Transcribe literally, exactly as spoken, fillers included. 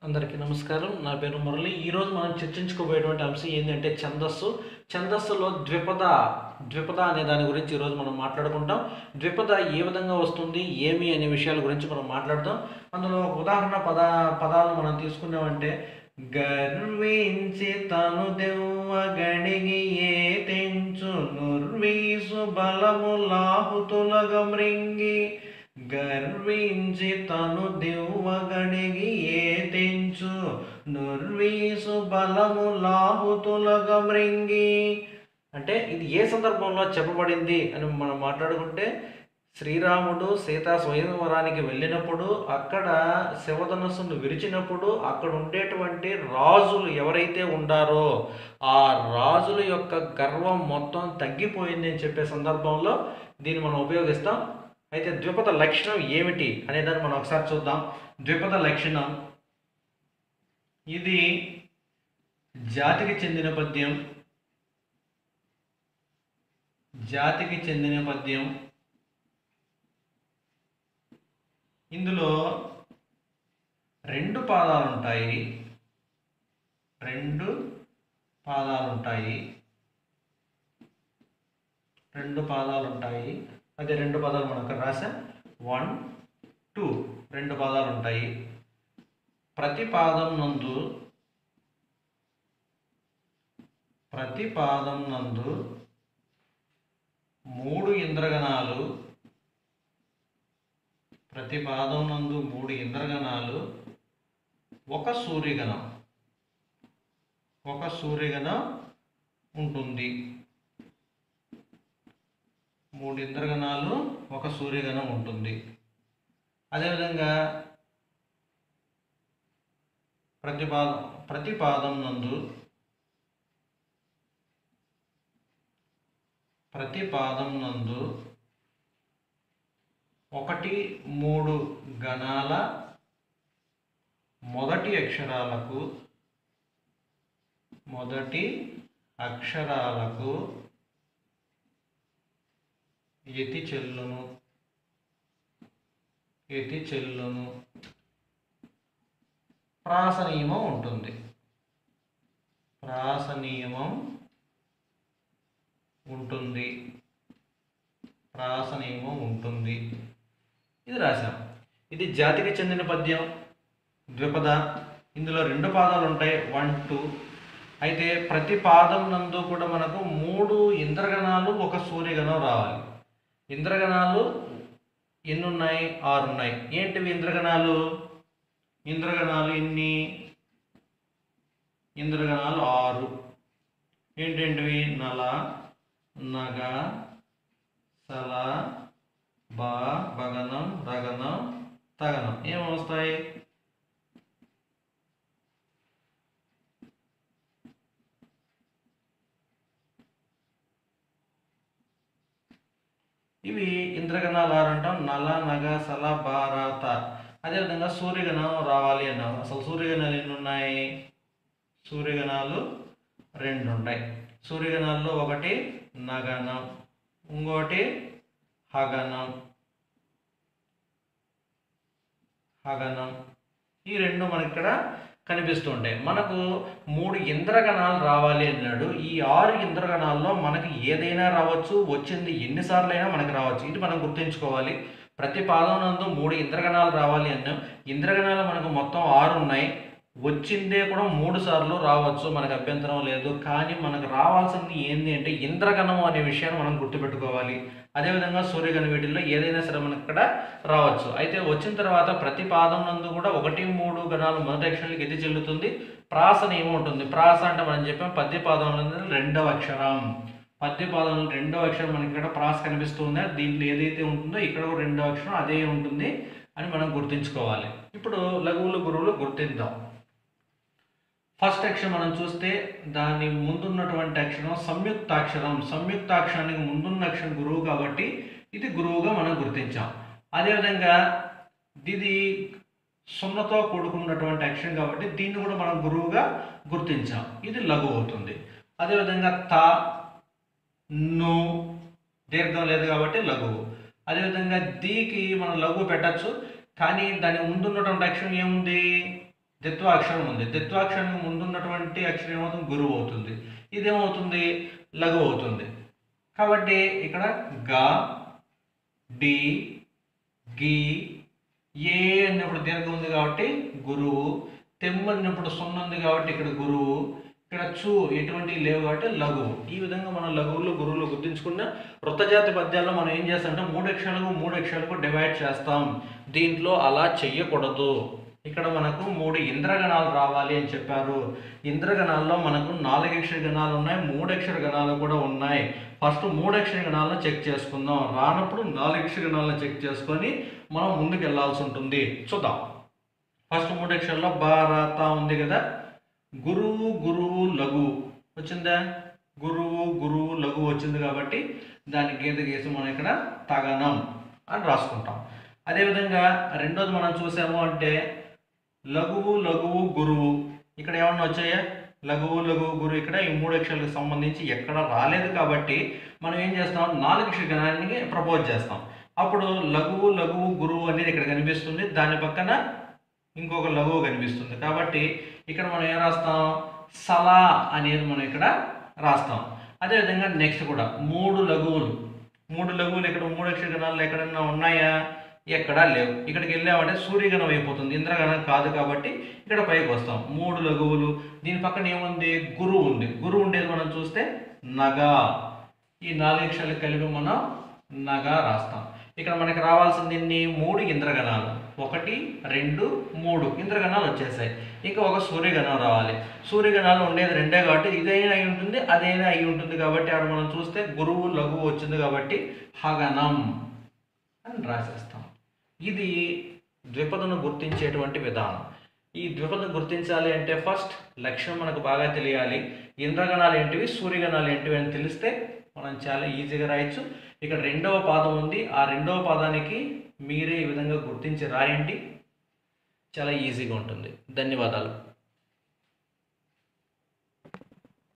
అందరికీ నమస్కారం. నా పేరు మురళి. ఈరోజు మనం చర్చించుకోబోయేటువంటి అంశం ఏంటంటే ఛందస్సు. ఛందస్సులో ద్విపద ద్విపద అనే దాని గురించి ఈరోజు మనం మాట్లాడుకుంటాం. ద్విపద ఏ విధంగా వస్తుంది, ఏమి అనే విషయాల గురించి మనం మాట్లాడదాం. అందులో ఒక ఉదాహరణ పద పదాలను మనం తీసుకున్నామంటే గర్వించి తను దెవ్వ గణిగి ఏ తెంచు నుర్వీసు బలములాహుతులగ మృంగి గర్వించి తను దివ్వగణిగి ఏ తెంచు నుర్వీసు బలము లాహుతులగ మృంగి. అంటే ఇది ఏ సందర్భంలో చెప్పబడింది అని మనం మాట్లాడుకుంటే శ్రీరాముడు సీతా స్వయంవరానికి వెళ్ళినప్పుడు అక్కడ శివధనస్సును విరిచినప్పుడు అక్కడ ఉండేటువంటి రాజులు ఎవరైతే ఉండారో ఆ రాజుల యొక్క గర్వం మొత్తం తగ్గిపోయింది అని చెప్పే సందర్భంలో దీన్ని మనం ఉపయోగిస్తాం. అయితే ద్విపద లక్షణం ఏమిటి అనేదాన్ని మనం ఒకసారి చూద్దాం. ద్విపద లక్షణం ఇది జాతికి చెందిన పద్యం జాతికి చెందిన పద్యం ఇందులో రెండు పాదాలు ఉంటాయి రెండు పాదాలు ఉంటాయి రెండు పాదాలు ఉంటాయి అదే రెండు పదాలు మనం అక్కడ రాసాం. వన్ టూ రెండు పదాలు ఉంటాయి. ప్రతి పాదం నందు ప్రతి పాదం నందు మూడు ఇంద్రగణాలు ప్రతి పాదం నందు మూడు ఇంద్రగణాలు ఒక సూర్యగణం ఒక సూర్యగణం ఉంటుంది. మూడు ఇంద్రగణాలు ఒక సూర్యగణం ఉంటుంది. అదేవిధంగా ప్రతిపాదం ప్రతిపాదం నందు ప్రతిపాదం నందు ఒకటి మూడు గణాల మొదటి అక్షరాలకు మొదటి అక్షరాలకు యతి చెల్లును యతి చెల్లును ప్రాస నియమం ఉంటుంది. ప్రాస నియమం ఉంటుంది ప్రాస నియమం ఉంటుంది ఇది రాశాం. ఇది జాతికి చెందిన పద్యం ద్విపద. ఇందులో రెండు పాదాలు ఉంటాయి, వన్ టూ. అయితే ప్రతి పాదం నందు కూడా మనకు మూడు ఇంద్రగణాలు ఒక సూర్యగణం రావాలి. ఇంద్రగణాలు ఎన్ని ఉన్నాయి? ఆరు ఉన్నాయి. ఏంటివి ఇంద్రగణాలు? ఇంద్రగణాలు ఎన్ని? ఇంద్రగణాలు ఆరు. ఏంటేంటివి? నల, నగ, సల, బ, బగనం, రగనం, తగనం. ఏమొస్తాయి? ఇవి ఇంద్రగణాలు ఆరు అంటాం. నల, నగ, సల, భారత. అదేవిధంగా సూర్యగణం రావాలి అన్నాం. అసలు సూర్యగణాలు ఎన్ని ఉన్నాయి? సూర్యగణాలు రెండు ఉన్నాయి. సూర్యగణాల్లో ఒకటి నగనం, ఇంకోటి హగనం హగనం ఈ రెండు మనకి ఇక్కడ కనిపిస్తూ ఉంటాయి. మనకు మూడు ఇంద్రగణాలు రావాలి అన్నాడు. ఈ ఆరు ఇంద్రగణాల్లో మనకి ఏదైనా రావచ్చు, వచ్చింది ఎన్నిసార్లు అయినా మనకు రావచ్చు. ఇది మనం గుర్తుంచుకోవాలి. ప్రతి పాదం నందు మూడు ఇంద్రగణాలు రావాలి అన్నాం. ఇంద్రగణాలు మనకు మొత్తం ఆరు ఉన్నాయి. వచ్చిందే కూడా మూడు సార్లు రావచ్చు, మనకు అభ్యంతరం లేదు. కానీ మనకు రావాల్సింది ఏంటి అంటే ఇంద్రగణము అనే విషయాన్ని మనం గుర్తుపెట్టుకోవాలి. అదేవిధంగా సూర్యగణ వీటిల్లో ఏదైనా సరే మనకి ఇక్కడ రావచ్చు. అయితే వచ్చిన తర్వాత ప్రతి పాదం నందు కూడా ఒకటి మూడు గణాలు మొదటి అక్షరానికి ఎత్తి చెల్లుతుంది. ప్రాస నియమం ఉంటుంది. ప్రాస అంటే మనం చెప్పాం పద్య పాదంలో రెండవ అక్షరం. పద్య పాదంలో రెండవ అక్షరం మనకి ఇక్కడ ప్రాస కనిపిస్తుంది. దీంట్లో ఏదైతే ఉంటుందో ఇక్కడ కూడా రెండవ అక్షరం అదే ఉంటుంది అని మనం గుర్తుంచుకోవాలి. ఇప్పుడు లఘువులు గురువులు గుర్తిద్దాం. ఫస్ట్ అక్షరం మనం చూస్తే దాని ముందున్నటువంటి అక్షరం సంయుక్తాక్షరం. సంయుక్తాక్షరానికి ముందున్న అక్షరం గురువు కాబట్టి ఇది గురువుగా మనం గుర్తించాం. అదేవిధంగా ఇది సున్నతో కూడుకున్నటువంటి అక్షరం కాబట్టి దీన్ని కూడా మనం గురువుగా గుర్తించాం. ఇది లఘు అవుతుంది. అదేవిధంగా త, ను దీర్ఘం లేదు కాబట్టి లఘువు. అదేవిధంగా దీకి మనం లఘువు పెట్టచ్చు. కానీ దాని ముందున్నటువంటి అక్షరం ఏముంది? ద్విత్వాక్షరం ఉంది. ద్విత్వాక్షరం ముందున్నటువంటి అక్షరం ఏమవుతుంది? గురువు అవుతుంది. ఇదేమవుతుంది? లఘు అవుతుంది. కాబట్టి ఇక్కడ గా, డి, గి, ఏ అన్నప్పుడు దీర్ఘం ఉంది కాబట్టి గురువు, తెమ్ము అన్నప్పుడు సున్న ఉంది కాబట్టి ఇక్కడ గురువు, ఇక్కడ చూ ఎటువంటి లేవు కాబట్టి లఘువు. ఈ విధంగా మనం లఘువులు గురువులు గుర్తించుకున్న వృత్తజాతి పద్యాల్లో మనం ఏం చేస్తామంటే మూడు అక్షరాలకు మూడు అక్షరాలకు డివైడ్ చేస్తాం. దీంట్లో అలా చెయ్యకూడదు. ఇక్కడ మనకు మూడు ఇంద్రగణాలు రావాలి అని చెప్పారు. ఇంద్రగణాల్లో మనకు నాలుగు అక్షర గణాలు ఉన్నాయి, మూడు అక్షర గణాలు కూడా ఉన్నాయి. ఫస్ట్ మూడు అక్షర గణాలను చెక్ చేసుకుందాం. రానప్పుడు నాలుగు అక్షర గణాలను చెక్ చేసుకొని మనం ముందుకు వెళ్ళాల్సి ఉంటుంది. చూద్దాం. ఫస్ట్ మూడు అక్షరాల్లో భారత ఉంది కదా, గురువు గురువు లఘు వచ్చిందా? గురువు గురువు లఘు వచ్చింది కాబట్టి దాన్ని గీత గీసి మనం ఇక్కడ తగనం అని రాసుకుంటాం. అదేవిధంగా రెండోది మనం చూసాము అంటే లఘువు లఘువు గురువు, ఇక్కడ ఏమన్నా వచ్చాయా? లఘువు లఘువు గురువు ఇక్కడ ఈ మూడు అక్షరాలకు సంబంధించి ఎక్కడ రాలేదు కాబట్టి మనం ఏం చేస్తాం? నాలుగు అక్షర గణానికి ప్రపోజ్ చేస్తాం. అప్పుడు లఘువు లఘువు గురువు అనేది ఇక్కడ కనిపిస్తుంది, దాని పక్కన ఇంకొక లఘువు కనిపిస్తుంది. కాబట్టి ఇక్కడ మనం ఏం రాస్తాం? సలా అనేది మనం ఇక్కడ రాస్తాం. అదేవిధంగా నెక్స్ట్ కూడా మూడు లఘువులు, మూడు లఘువులు ఇక్కడ మూడు అక్షర గణాలు ఎక్కడన్నా ఉన్నాయా? ఎక్కడా లేవు. ఇక్కడికి వెళ్ళామంటే సూర్యగణం అయిపోతుంది, ఇంద్రగణం కాదు కాబట్టి ఇక్కడ పైకి వస్తాం. మూడు లఘువులు, దీని పక్కన ఏముంది? గురువు ఉంది. గురువు ఉండేది మనం చూస్తే నగా. ఈ నాలుగు అక్షరాలు కలిపి మనం నగా రాస్తాం. ఇక్కడ మనకి రావాల్సింది ఎన్ని? మూడు ఇంద్రగణాలు. ఒకటి, రెండు, మూడు ఇంద్రగణాలు వచ్చేసాయి. ఇంకా ఒక సూర్యగణం రావాలి. సూర్యగణాలు ఉండేది రెండే కాబట్టి ఇదైనా అయి ఉంటుంది, అదైనా అయి ఉంటుంది కాబట్టి అక్కడ మనం చూస్తే గురువు లఘువు వచ్చింది కాబట్టి హగనం అని రాసేస్తాం. ఇది ద్విపదను గుర్తించేటువంటి విధానం. ఈ ద్విపదను గుర్తించాలి అంటే ఫస్ట్ లక్ష్యం మనకు బాగా తెలియాలి. ఇంద్రగణాలు ఏంటివి, సూర్యగణాలు ఏంటివి అని తెలిస్తే మనం చాలా ఈజీగా రాయొచ్చు. ఇక్కడ రెండవ పాదం ఉంది, ఆ రెండవ పాదానికి మీరే ఈ విధంగా గుర్తించి రాయండి, చాలా ఈజీగా ఉంటుంది. ధన్యవాదాలు.